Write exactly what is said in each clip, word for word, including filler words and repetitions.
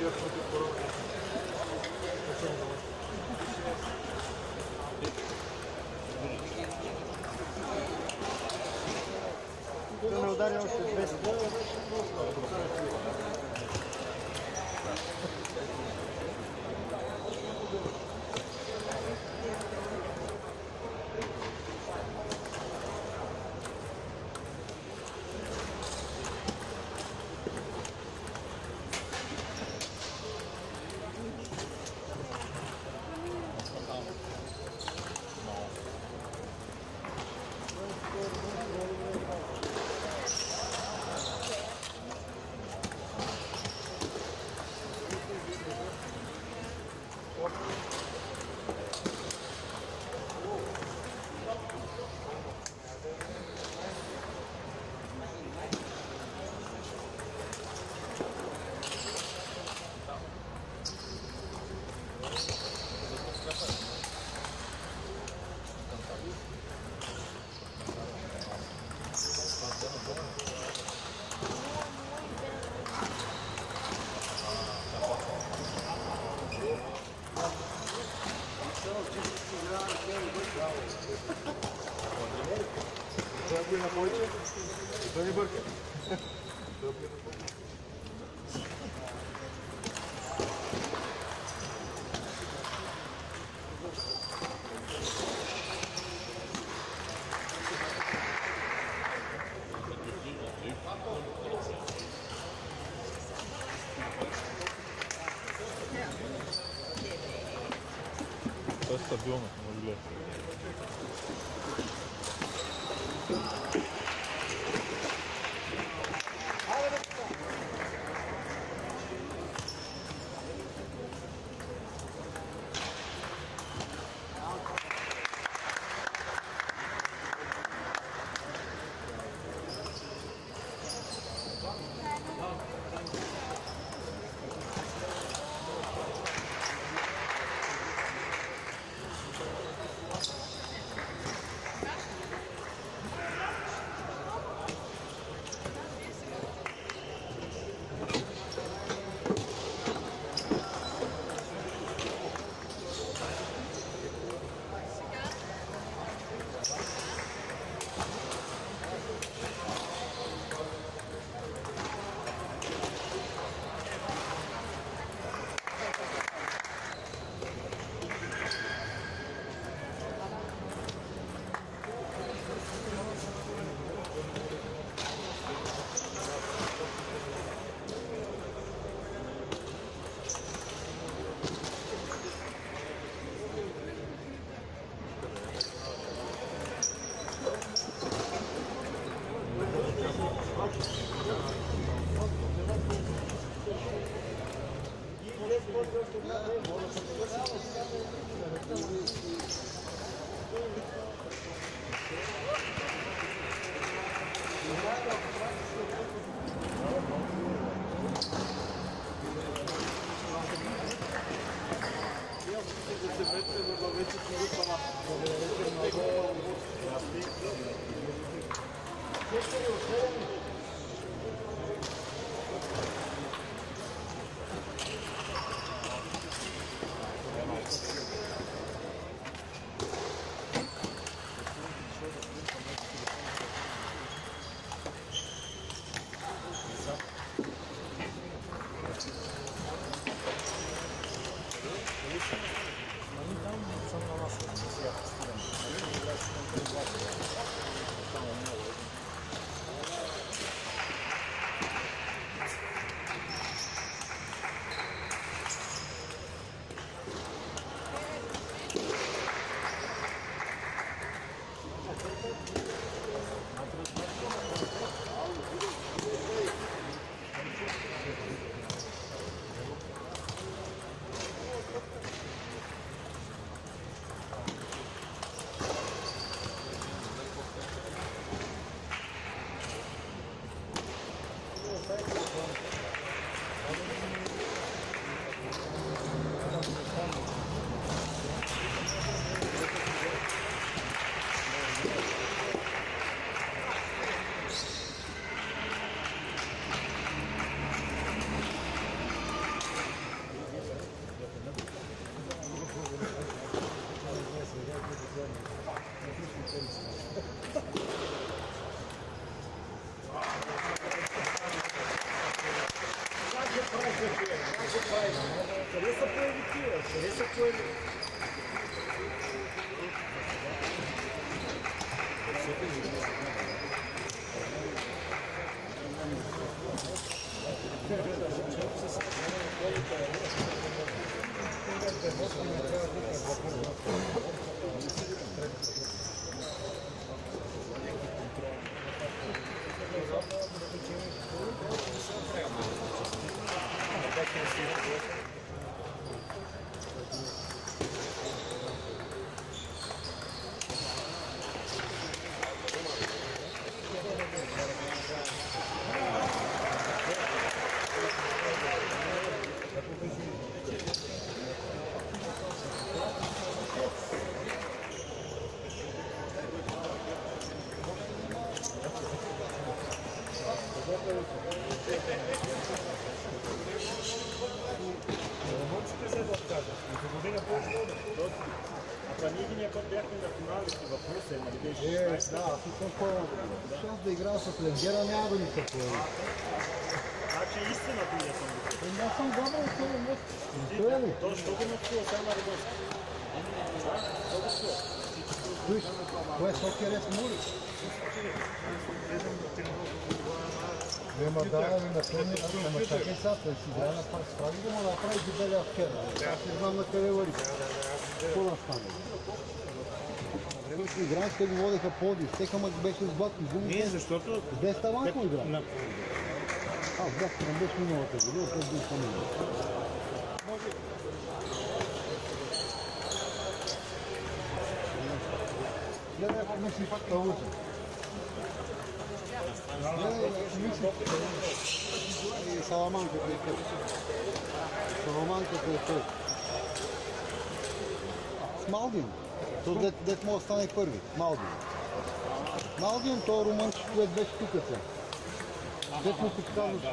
Да ме удари още двеста. Той на повече, той не бърка. Това е стабилно, може гледа. Къде са появи тия? Къде са появи? Е, да, аз съм по-шанс да играя с Ленгера, няма да ми се появи. Значи истината не съм го. Аз съм габал от това мост. Той е ли? То що го напсува само ръбоска? Виж, кое сокер е с мури? Нема да, ами на този ама чакай сега, той си играе на пак справи да му направи дебеля в кера. Аз не знам на къде върви. Какво да стане? Време си играем, те го водеха поди. Всека ма беше с батки. Не, защото... Без таванко играем. Аз бях не беше миналата година, той бил по-минал. Гледай, ако мисли факта лъжа. Гледай, ако мисли... И Саламанката е тъй. Саламанката е тъй. С Малдин. То дет, дет може да стане първи. Малдин. Малдин, той румънче, което беше тук сега. Дет му подказваш.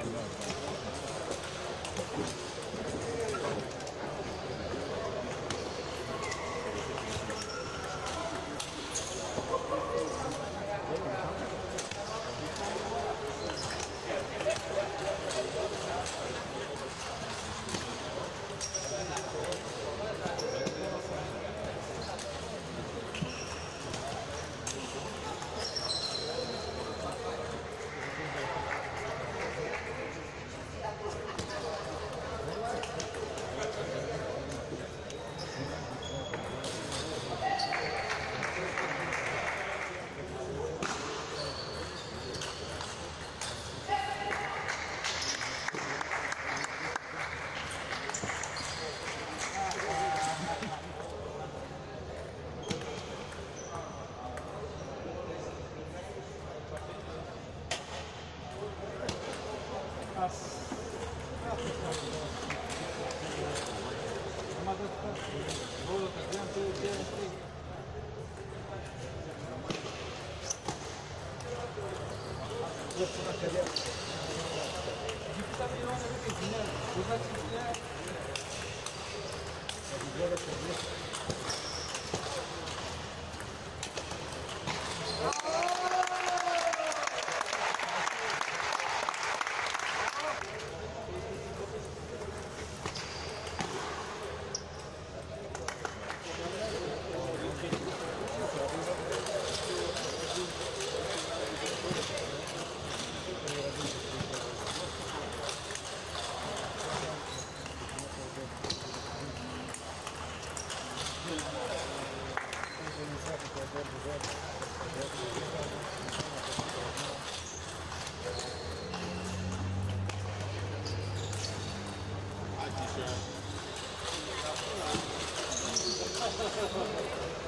Thank you.